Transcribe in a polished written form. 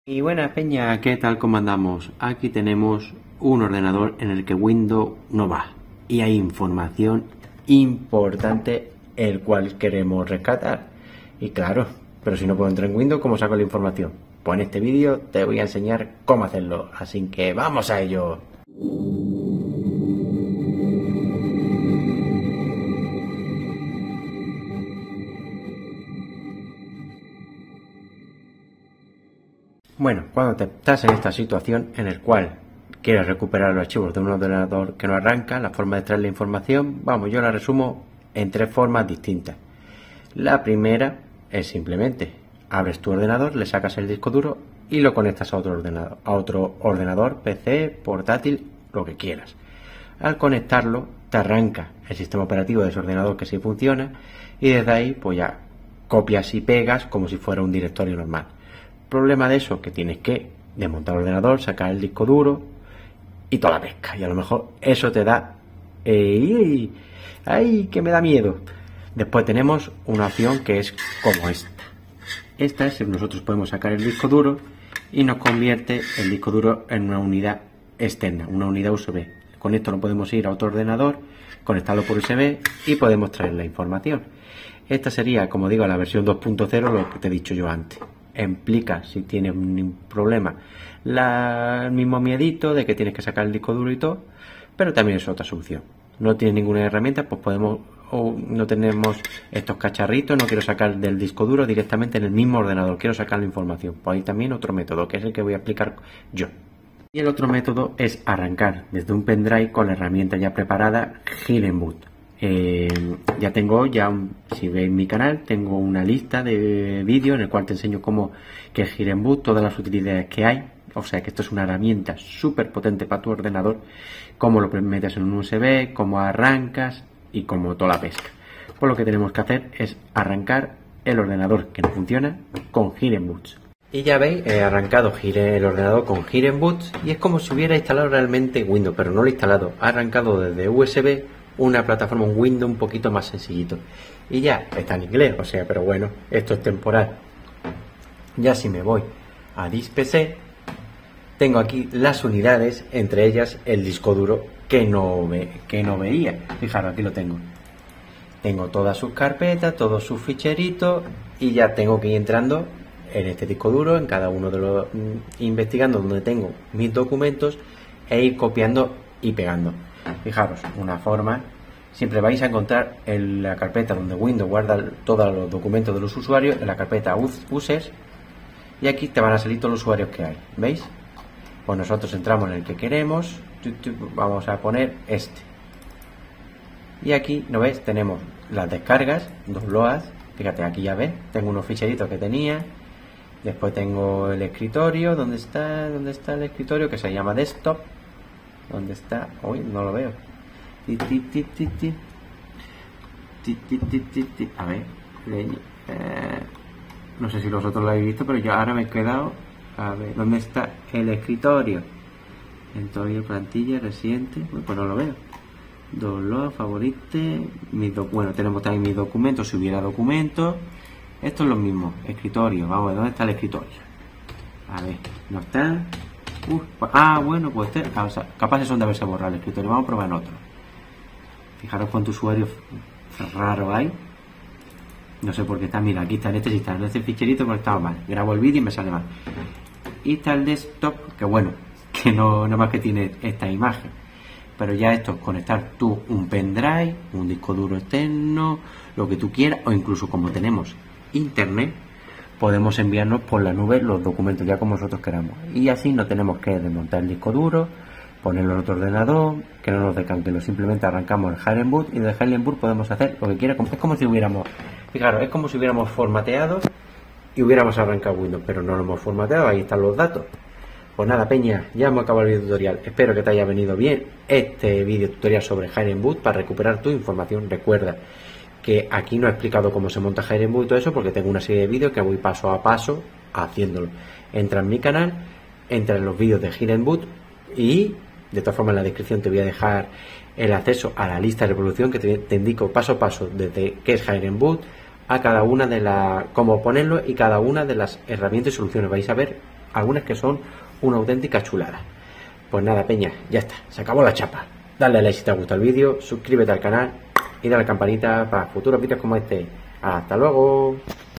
Y buenas peña, ¿qué tal? ¿Cómo andamos? Aquí tenemos un ordenador en el que Windows no va y hay información importante el cual queremos rescatar. Y claro, pero si no puedo entrar en Windows, ¿cómo saco la información? Pues en este vídeo te voy a enseñar cómo hacerlo, así que ¡vamos a ello! Bueno, cuando te estás en esta situación en el cual quieres recuperar los archivos de un ordenador que no arranca, la forma de extraer la información, vamos, yo la resumo en tres formas distintas. La primera es simplemente abres tu ordenador, le sacas el disco duro y lo conectas a otro ordenador, PC, portátil, lo que quieras. Al conectarlo te arranca el sistema operativo de ese ordenador que sí funciona y desde ahí pues ya copias y pegas como si fuera un directorio normal. Problema de eso, que tienes que desmontar el ordenador, sacar el disco duro y toda la pesca. Y a lo mejor eso te da... ¡Ay, que me da miedo! Después tenemos una opción que es como esta. Esta es, nosotros podemos sacar el disco duro y nos convierte el disco duro en una unidad externa, una unidad USB. Con esto no podemos ir a otro ordenador, conectarlo por USB y podemos traer la información. Esta sería, como digo, la versión 2.0, lo que te he dicho yo antes. Implica, si tienes un problema, el mismo miedito de que tienes que sacar el disco duro y todo, pero también es otra solución. No tienes ninguna herramienta, pues podemos, o no tenemos estos cacharritos, no quiero sacar del disco duro directamente en el mismo ordenador, quiero sacar la información. Pues hay también otro método, que es el que voy a explicar yo. Y el otro método es arrancar desde un pendrive con la herramienta ya preparada Hirenboot. Ya tengo, si veis mi canal, tengo una lista de vídeos en el cual te enseño cómo que es Hirenboot, todas las utilidades que hay. O sea que esto es una herramienta súper potente para tu ordenador, cómo lo metes en un USB, cómo arrancas y cómo toda la pesca. Pues lo que tenemos que hacer es arrancar el ordenador que no funciona con Hirenboot. Y ya veis, he arrancado el ordenador con Hirenboot y es como si hubiera instalado realmente Windows, pero no lo he instalado. Ha arrancado desde USB una plataforma, un Windows un poquito más sencillito. Y ya está en inglés, o sea, pero bueno, esto es temporal. Ya si me voy a DiskPC, tengo aquí las unidades, entre ellas el disco duro que no veía. Fijaros, aquí lo tengo. Tengo todas sus carpetas, todos sus ficheritos y ya tengo que ir entrando en este disco duro, en cada uno de los, investigando donde tengo mis documentos e ir copiando y pegando. Fijaros, una forma, siempre vais a encontrar en la carpeta donde Windows guarda todos los documentos de los usuarios, en la carpeta Users, y aquí te van a salir todos los usuarios que hay, ¿veis? Pues nosotros entramos en el que queremos, vamos a poner este. Y aquí, ¿no veis? Tenemos las descargas, downloads, fíjate, aquí ya ves, tengo unos ficheritos que tenía, después tengo el escritorio, ¿dónde está el escritorio? Que se llama Desktop. ¿Dónde está? Uy, no lo veo. A ver. No sé si vosotros lo habéis visto, pero yo ahora me he quedado. A ver, ¿dónde está el escritorio? Escritorio, plantilla, reciente. Pues no lo veo. Download, favorite. Bueno, tenemos también mis documentos, si hubiera documentos. Esto es lo mismo. Escritorio. Vamos a ver, ¿dónde está el escritorio? A ver, ¿no está? Bueno, pues capaces son de haberse borrado el escritorio. Vamos a probar en otro. Fijaros cuántos usuarios raros hay. No sé por qué está. Mira, aquí está este, está en este ficherito, pero estaba mal. Grabo el vídeo y me sale mal. Y está el desktop, que bueno, que no nada más que tiene esta imagen. Pero ya esto es conectar tú un pendrive, un disco duro externo, lo que tú quieras, o incluso como tenemos internet, podemos enviarnos por la nube los documentos ya como nosotros queramos. Y así no tenemos que desmontar el disco duro, ponerlo en otro ordenador, que no nos descanquelo. Simplemente arrancamos el Hirenboot y del Hirenboot podemos hacer lo que quiera. Es como si hubiéramos, fijaros, es como si hubiéramos formateado y hubiéramos arrancado Windows, pero no lo hemos formateado, ahí están los datos. Pues nada, peña, ya hemos acabado el video tutorial. Espero que te haya venido bien este video tutorial sobre Hirenboot para recuperar tu información. Recuerda que aquí no he explicado cómo se monta Hirenboot y todo eso, porque tengo una serie de vídeos que voy paso a paso haciéndolo. Entra en mi canal, entra en los vídeos de Hirenboot y de todas formas en la descripción te voy a dejar el acceso a la lista de reproducción que te indico paso a paso desde qué es Hirenboot a cada una de cómo ponerlo y cada una de las herramientas y soluciones. Vais a ver algunas que son una auténtica chulada. Pues nada, peña, ya está, se acabó la chapa. Dale a like si te ha gustado el vídeo, suscríbete al canal y dale a la campanita para futuros vídeos como este. ¡Hasta luego!